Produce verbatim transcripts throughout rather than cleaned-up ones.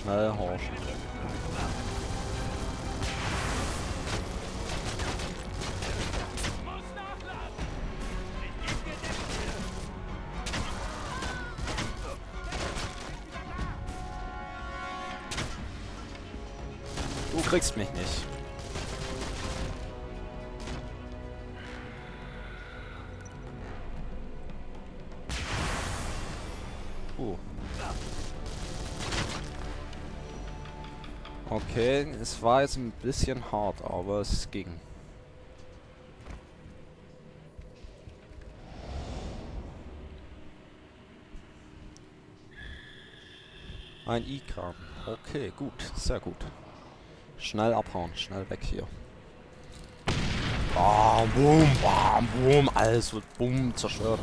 schnell horchen. Du kriegst mich nicht. Uh. Okay, es war jetzt ein bisschen hart, aber es ging. Ein I-Kram. Okay, gut, sehr gut. Schnell abhauen, schnell weg hier. Bam, boom, bam, boom, alles wird boom zerstört.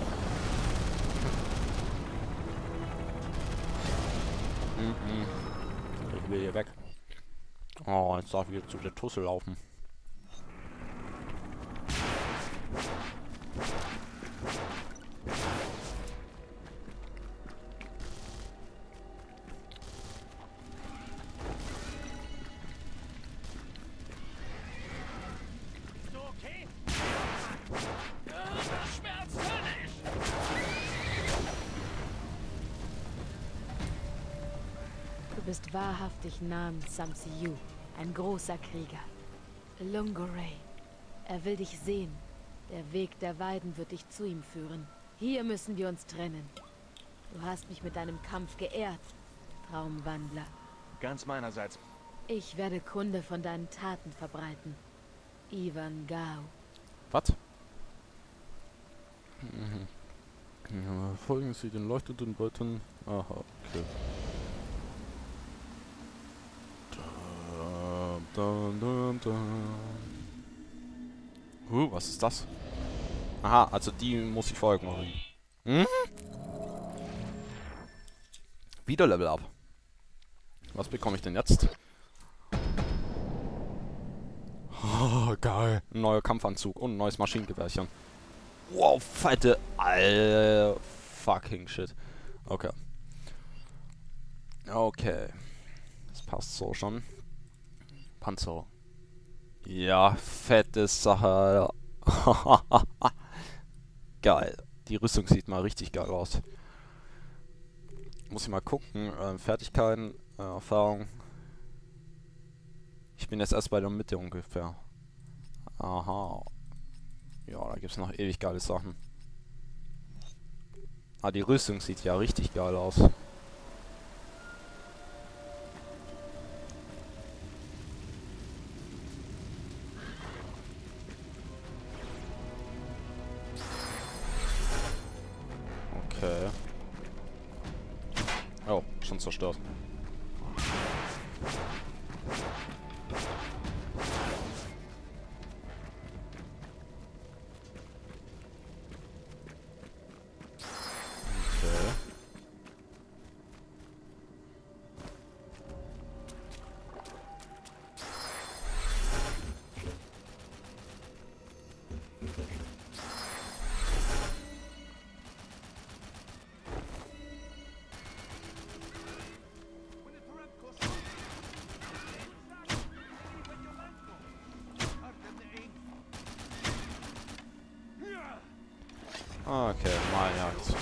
Mhm. Ich will hier weg. Oh, jetzt darf ich wieder zu der Tussel laufen. Du bist wahrhaftig Nan Samsiyu, ein großer Krieger. Lungoray. Er will dich sehen. Der Weg der Weiden wird dich zu ihm führen. Hier müssen wir uns trennen. Du hast mich mit deinem Kampf geehrt, Traumwandler. Ganz meinerseits. Ich werde Kunde von deinen Taten verbreiten. Ivan Gao. Was? Mhm. Ja, folgen Sie den leuchtenden Button. Aha, okay. Dun, dun, dun. Uh, was ist das? Aha, also die muss ich folgen. Hm? Wieder Level Up. Was bekomme ich denn jetzt? Oh, geil. Ein neuer Kampfanzug und ein neues Maschinengewehrchen. Wow, fette... Alter, fucking shit. Okay. Okay. Das passt so schon. Panzer. Ja, fette Sache. Geil. Die Rüstung sieht mal richtig geil aus. Muss ich mal gucken. Äh, Fertigkeiten, äh, Erfahrung. Ich bin jetzt erst bei der Mitte ungefähr. Aha. Ja, da gibt es noch ewig geile Sachen. Ah, die Rüstung sieht ja richtig geil aus. Okay. Oh, schon zerstört. Okay. Okay, mal Jagd.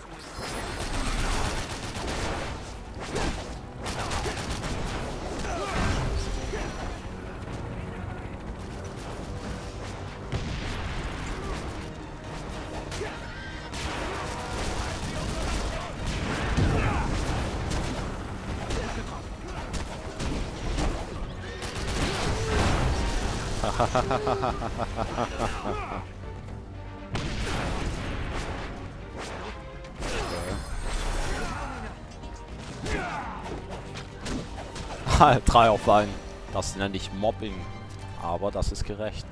Drei auf einen. Das nenne ich Mobbing. Aber das ist gerecht.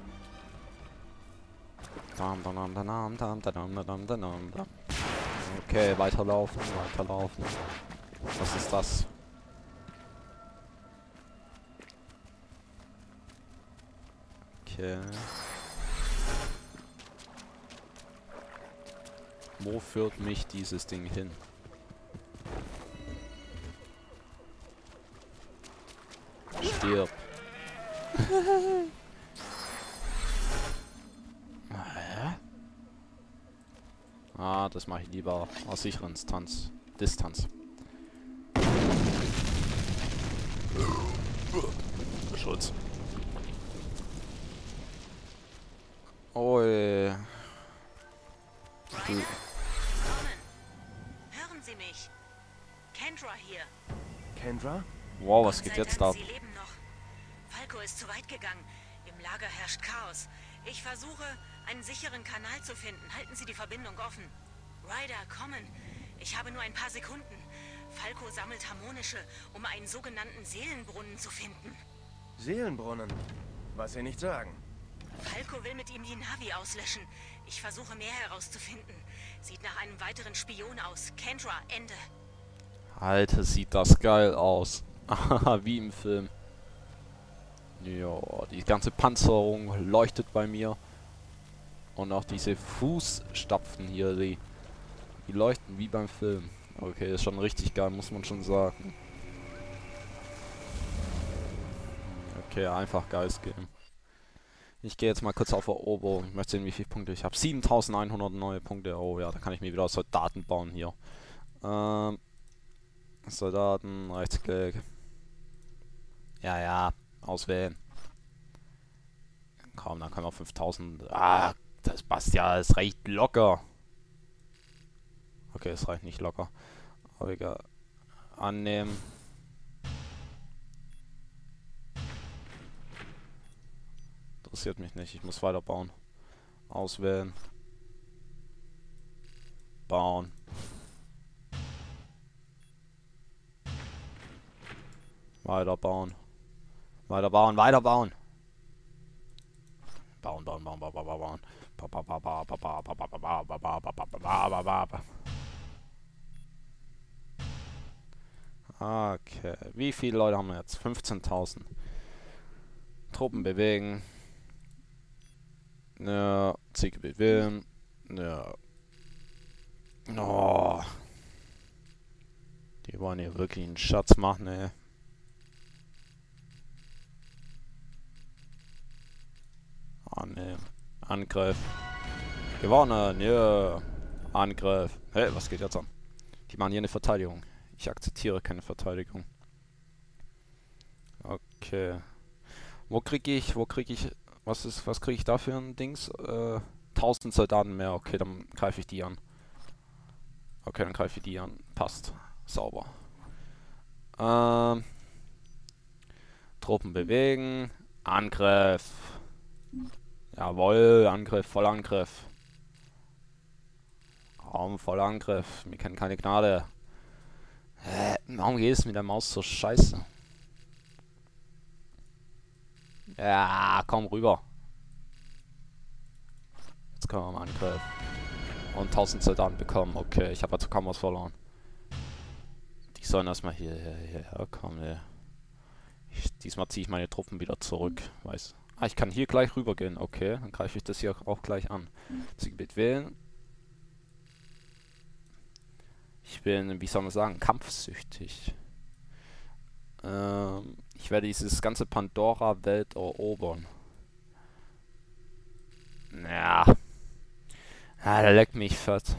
Okay, weiterlaufen, weiterlaufen. Was ist das? Okay. Wo führt mich dieses Ding hin? Stirb. Hä? Ah, das mache ich lieber aus sicheren Distanz. Distanz. Schutz. Ui. Ryder, kommen. Hören Sie mich. Kendra hier. Kendra? Wow, was Gott geht sei jetzt Dank, ab? Sie leben noch. Falco ist zu weit gegangen. Im Lager herrscht Chaos. Ich versuche, einen sicheren Kanal zu finden. Halten Sie die Verbindung offen. Ryder, kommen. Ich habe nur ein paar Sekunden. Falco sammelt Harmonische, um einen sogenannten Seelenbrunnen zu finden. Seelenbrunnen. Was Sie nicht sagen. Falco will mit ihm die Navi auslöschen. Ich versuche mehr herauszufinden. Sieht nach einem weiteren Spion aus. Kendra, Ende. Alter, sieht das geil aus. Wie im Film. Ja, die ganze Panzerung leuchtet bei mir. Und auch diese Fußstapfen hier, die, die leuchten wie beim Film. Okay, ist schon richtig geil, muss man schon sagen. Okay, einfach geiles Game. Ich gehe jetzt mal kurz auf Eroberung. Ich möchte sehen, wie viele Punkte ich habe. siebentausendeinhundert neue Punkte. Oh ja, da kann ich mir wieder Soldaten bauen hier. Ähm, Soldaten, Rechtsklick. Ja, ja, auswählen. Komm, dann können wir fünftausend. Ah, das passt ja, es reicht locker. Okay, es reicht nicht locker. Aber egal. Annehmen. Interessiert mich nicht, ich muss weiter bauen. Auswählen. Bauen. Weiterbauen. Weiterbauen, weiterbauen. Bauen, bauen, bauen, bauen, bauen, bauen. Okay, wie viele Leute haben wir jetzt? fünfzehntausend. Truppen bewegen. Ja, Ziege bewegen. Ja. Oh. Die wollen hier wirklich einen Schatz machen, ey. Annehmen. Angriff. Gewonnen, ja. Angriff. Hey, was geht jetzt an? Die machen hier eine Verteidigung. Ich akzeptiere keine Verteidigung. Okay. Wo kriege ich, wo kriege ich, was ist, was kriege ich da für ein Dings? Äh, tausend Soldaten mehr. Okay, dann greife ich die an. Okay, dann greife ich die an. Passt. Sauber. Ähm. Truppen bewegen. Angriff. Jawohl, Angriff, Vollangriff. Raum, Vollangriff. Wir kennen keine Gnade. Hä? Warum geht es mit der Maus so scheiße? Ja, komm rüber. Jetzt können wir mal Angriff. Und tausend Soldaten bekommen. Okay, ich habe also kaum was verloren. Die sollen erstmal hier, hier, hierher kommen. Ey. Ich, diesmal ziehe ich meine Truppen wieder zurück. Weiß. Ah, ich kann hier gleich rübergehen. Okay, dann greife ich das hier auch gleich an. Zielgebiet wählen. Ich bin, wie soll man sagen, kampfsüchtig. Ähm, ich werde dieses ganze Pandora-Welt erobern. Ja. Ah, der leckt mich fett.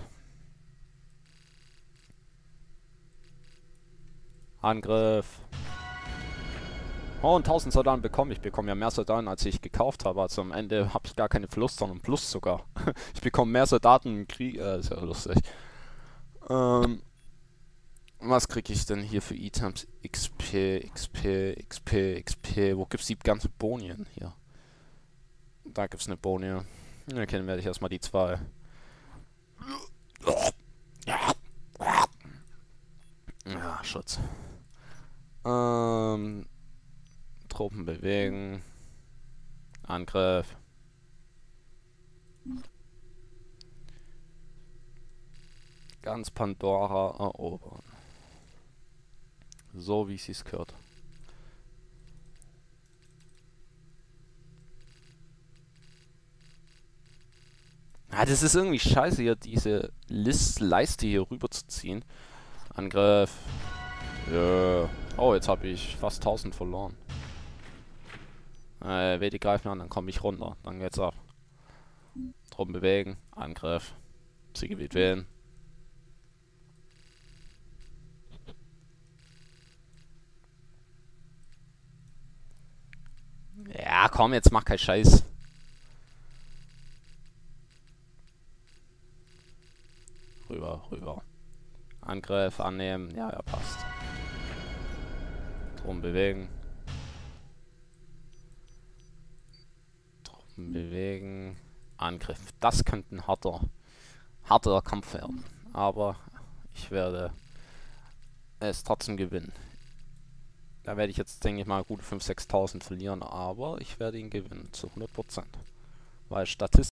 Angriff. Oh, und tausend Soldaten bekommen. Ich bekomme ja mehr Soldaten, als ich gekauft habe. Also am Ende habe ich gar keine Verlust, sondern Plus sogar. Ich bekomme mehr Soldaten im Krieg. Äh, ist ja lustig. Ähm, was kriege ich denn hier für Items? X P, X P, X P, X P. Wo gibt es die ganzen Bonien hier? Da gibt es eine Bonie. Okay, dann werde ich erstmal die zwei. Ja, Schutz. Ähm, Truppen bewegen. Angriff. Ganz Pandora erobern. So wie es sich gehört. Ah, das ist irgendwie scheiße, hier diese List Leiste hier rüber zu ziehen. Angriff. Ja. Oh, jetzt habe ich fast tausend verloren. Äh, Vedi greift mir an, dann komme ich runter. Dann geht's ab. Drum bewegen. Angriff. Sie gewählt wählen. Ja, komm, jetzt mach keinen Scheiß. Rüber, rüber. Angriff annehmen. Ja, ja, passt. Drum bewegen. Drum bewegen. Angriff. Das könnte ein harter, harter Kampf werden. Aber ich werde es trotzdem gewinnen. Da werde ich jetzt, denke ich mal, gute fünftausend, sechstausend verlieren. Aber ich werde ihn gewinnen. Zu hundert Prozent. Weil statistisch